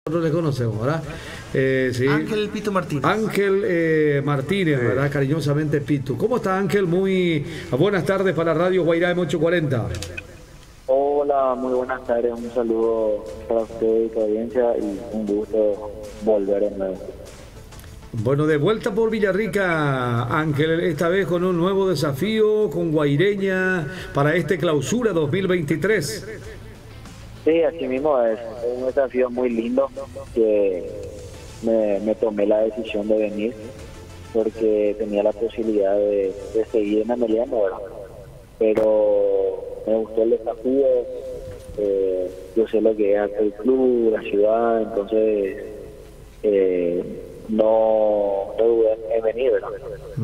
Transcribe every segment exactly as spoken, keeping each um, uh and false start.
nosotros le conocemos, ¿verdad? Eh, sí. Ángel Pito Martínez. Ángel eh, Martínez, ¿verdad? Cariñosamente Pito. ¿Cómo está, Ángel? Muy buenas tardes para Radio Guairá M ochocientos cuarenta. Hola, muy buenas tardes. Un saludo para usted y tu audiencia y un gusto volver de nuevo. Bueno, de vuelta por Villarrica, Ángel, esta vez con un nuevo desafío con Guaireña para este clausura dos mil veintitrés. Sí, así mismo es. Es un desafío muy lindo que me, me tomé la decisión de venir porque tenía la posibilidad de, de seguir en Ameliano, ¿verdad? Pero me gustó el desafío, eh, yo sé lo que es el club, la ciudad, entonces eh, no, no dudé en venir, ¿verdad?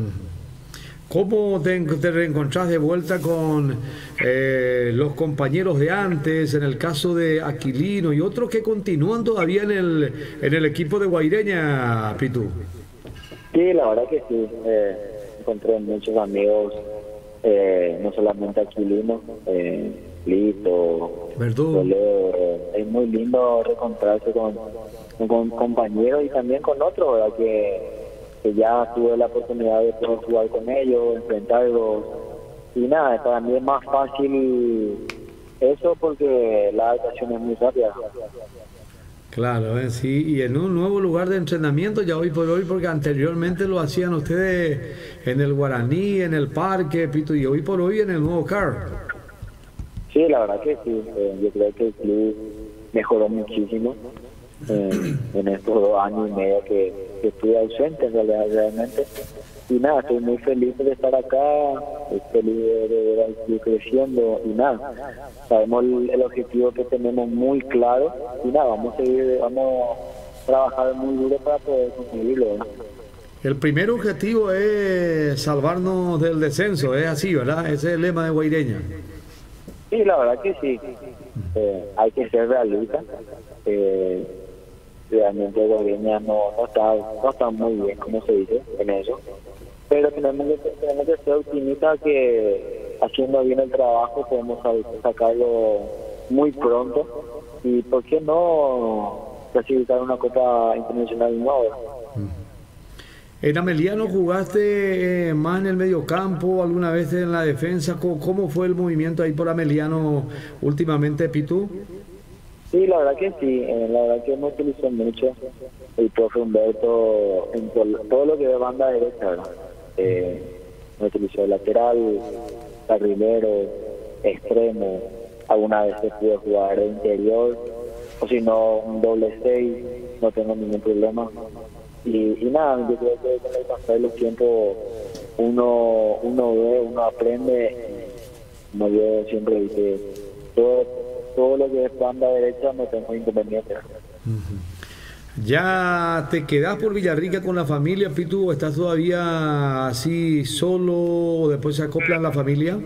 ¿Cómo te, te reencontrás de vuelta con eh, los compañeros de antes, en el caso de Aquilino y otros que continúan todavía en el, en el equipo de Guaireña, Pitu? Sí, la verdad que sí, eh, encontré muchos amigos. Eh, no solamente Aquilino, eh, Lito, Verdún. Eh, es muy lindo reencontrarse con, con compañeros y también con otros, ¿verdad? Que, que ya tuve la oportunidad de poder jugar con ellos, enfrentarlos. Y nada, para mí es más fácil eso porque la adaptación es muy rápida. Claro, ¿eh? Sí, y en un nuevo lugar de entrenamiento ya hoy por hoy, porque anteriormente lo hacían ustedes en el Guaraní, en el parque, Pito, y hoy por hoy en el nuevo C A R. Sí, la verdad que sí, eh, yo creo que el club mejoró muchísimo eh, en estos dos años y medio que, que estuve ausente en realidad, realmente. Y nada, estoy muy feliz de estar acá, estoy feliz de, de ver al club creciendo y nada, sabemos el, el objetivo que tenemos muy claro y nada, vamos a seguir, vamos a trabajar muy duro para poder conseguirlo, ¿no? El primer objetivo es salvarnos del descenso, es así, ¿verdad? Ese es el lema de Guaireña. Sí, la verdad que sí, eh, hay que ser realistas. Eh, realmente Guaireña no, no, está, no está muy bien, como se dice, en eso. Pero tenemos que, tenemos que ser optimistas que haciendo bien el trabajo podemos sacarlo muy pronto y por qué no clasificar una Copa Internacional nueva. En Ameliano jugaste eh, más en el mediocampo, alguna vez en la defensa. ¿Cómo, cómo fue el movimiento ahí por Ameliano últimamente, Pitu? Sí, la verdad que sí, eh, la verdad que me utilizó mucho el profe Humberto en todo lo que es banda derecha, ¿verdad? Eh, me utilizó el lateral, carrilero, extremo, alguna vez pude jugar de interior, o si no, un doble seis, no tengo ningún problema. Y, y nada, yo creo que con el pasar de los tiempos uno, uno ve, uno aprende, como yo siempre dije, todo, todo lo que es banda derecha no tengo inconveniente. Uh-huh. ¿Ya te quedás por Villarrica con la familia, Pitu, o estás todavía así solo o después se acoplan la familia?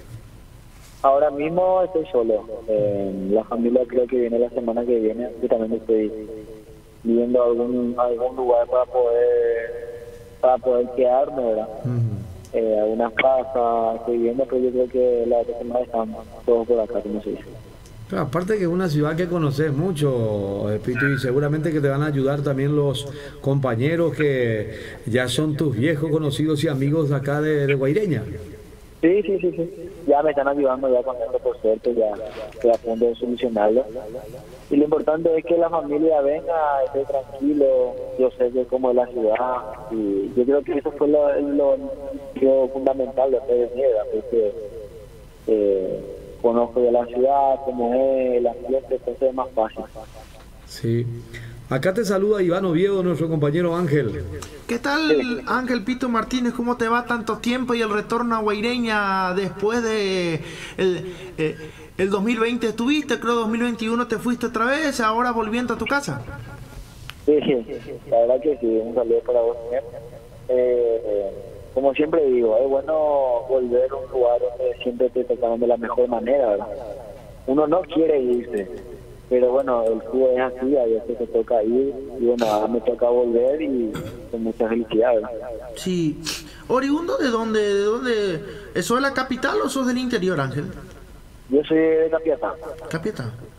Ahora mismo estoy solo. Eh, la familia creo que viene la semana que viene. Yo también estoy viendo algún algún lugar para poder para poder quedarme, ¿verdad? Uh-huh. Eh, algunas casas estoy viendo, pero yo creo que la otra semana están todos por acá, como se dice. Pero aparte que es una ciudad que conoces mucho, Pitu, y seguramente que te van a ayudar también los compañeros que ya son tus viejos conocidos y amigos de acá de, de Guaireña. Sí, sí, sí, sí. Ya me están ayudando ya con esto, por suerte, ya estoy a punto de solucionarlo. Y lo importante es que la familia venga, esté tranquilo, yo sé que cómo es la ciudad, y yo creo que eso fue lo, lo, lo fundamental de hacer venir, porque eh, conozco de la ciudad, cómo es, el ambiente, entonces es más fácil. Sí. Acá te saluda Iván Oviedo, nuestro compañero Ángel. ¿Qué tal, Ángel Pito Martínez? ¿Cómo te va tanto tiempo y el retorno a Guaireña después de el, eh, el dos mil veinte estuviste, creo dos mil veintiuno te fuiste otra vez, ahora volviendo a tu casa? Sí, la verdad que sí, un saludo para vos también. Eh, eh, como siempre digo, es bueno volver a un lugar donde siempre te trataron de la mejor manera, ¿verdad? Uno no quiere irse, pero bueno, el fútbol es así, a veces te toca ir, y bueno, ahora me toca volver y con mucha felicidad, ¿verdad? Sí. ¿Oriundo de dónde? ¿De dónde? ¿Eso es la capital o sos del interior, Ángel? Yo soy de Capiatá. Capiatá.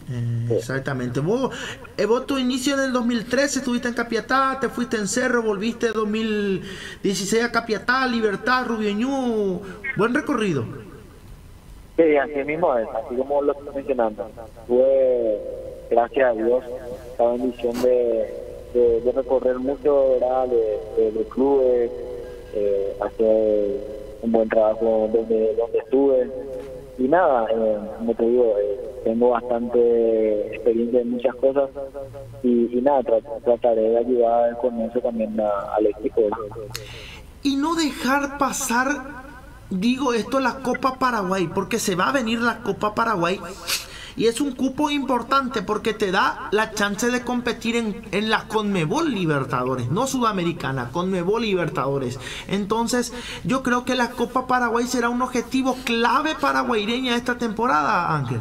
Eh, exactamente. Vos, eh, vos tu inicio en el dos mil trece estuviste en Capiatá, te fuiste en Cerro, volviste en dos mil dieciséis a Capiatá, Libertad, Rubio Ñu. Buen recorrido. Sí, así mismo es, así como lo estoy mencionando. Tuve, gracias a Dios, la bendición de, de, de recorrer mucho, ¿verdad? De, de, de clubes, eh, hacer un buen trabajo donde, donde estuve. Y nada, eh, como te digo, eh, tengo bastante experiencia en muchas cosas y, y nada, tra trataré de ayudar con eso también a, al equipo, ¿verdad? Y no dejar pasar, digo esto, la Copa Paraguay, porque se va a venir la Copa Paraguay y es un cupo importante porque te da la chance de competir en, en la Conmebol Libertadores, no Sudamericana, Conmebol Libertadores. Entonces yo creo que la Copa Paraguay será un objetivo clave para Guaireña esta temporada, Ángel.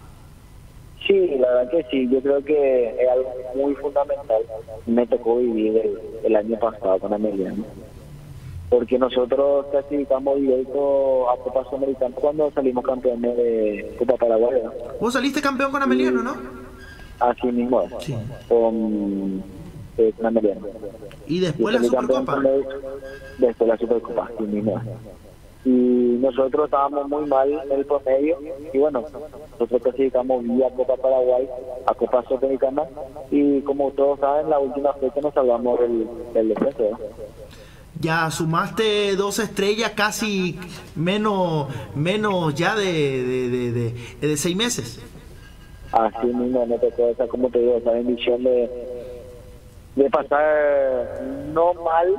Sí, la verdad que sí, yo creo que es algo muy fundamental. Me tocó vivir el, el año pasado con Ameliano, porque nosotros clasificamos directo a Copa Sudamericana cuando salimos campeones de Copa Paraguay, ¿no? Vos saliste campeón con Ameliano, ¿no? Así mismo es, Sí. con, eh, con Ameliano. Y después la salí campeón Supercopa. con él, después la Supercopa, así mismo es. Y nosotros estábamos muy mal en el promedio y bueno, nosotros clasificamos vía Copa Paraguay a Copa Sudamericana y como todos saben, la última fecha nos salvamos del, del descenso, ¿no? Ya sumaste dos estrellas, casi menos menos ya de, de, de, de, de seis meses. Así mismo me tocó esa, como te digo, esa bendición de, de pasar no mal,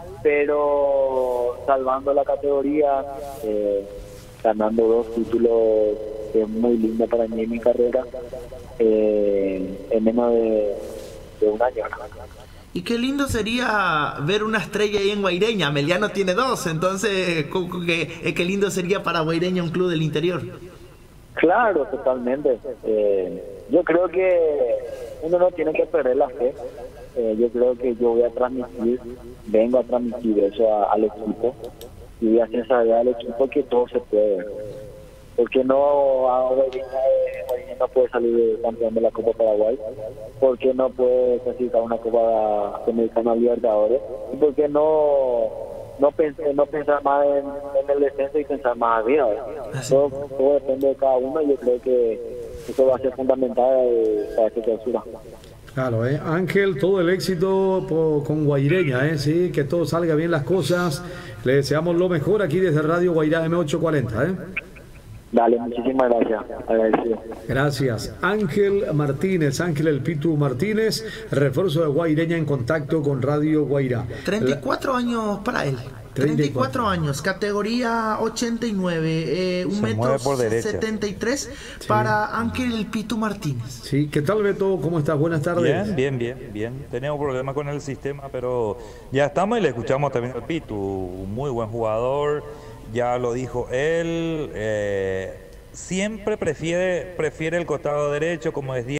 pero salvando la categoría, eh, ganando dos títulos, que es muy lindo para mí en mi carrera, eh, en menos de, de un año. Y qué lindo sería ver una estrella ahí en Guaireña. Ameliano tiene dos, entonces qué, qué lindo sería para Guaireña un club del interior. Claro, totalmente. Eh, yo creo que uno no tiene que perder la fe. Eh, yo creo que yo voy a transmitir, vengo a transmitir eso a, al equipo y voy a hacer saber al equipo que todo se puede. Porque no, Guaireña no puede salir campeón de la Copa Paraguay, porque no puede clasificar una Copa Sudamericana Libertadores, y porque no no, pensé, no pensar más en, en el descenso y pensar más arriba. Todo, todo depende de cada uno y yo creo que eso va a ser fundamental para esta clausura. Claro, ¿eh? Ángel, todo el éxito por, con Guaireña, ¿eh? Sí, que todo salga bien las cosas. Le deseamos lo mejor aquí desde Radio Guairá M ochocientos cuarenta, ¿eh? Dale, muchísimas gracias. Agradecido. Gracias. Ángel Martínez, Ángel El Pitu Martínez, refuerzo de Guaireña en contacto con Radio Guairá. treinta y cuatro años para él. treinta y cuatro años, categoría ochenta y nueve, eh, un metro setenta y tres sí. Para Ángel El Pitu Martínez. Sí, ¿qué tal, Beto? ¿Cómo estás? Buenas tardes. Bien, bien, bien, bien. Tenemos problemas con el sistema, pero ya estamos y le escuchamos también al Pitu, un muy buen jugador. Ya lo dijo él, eh, siempre prefiere, prefiere el costado derecho, como decía.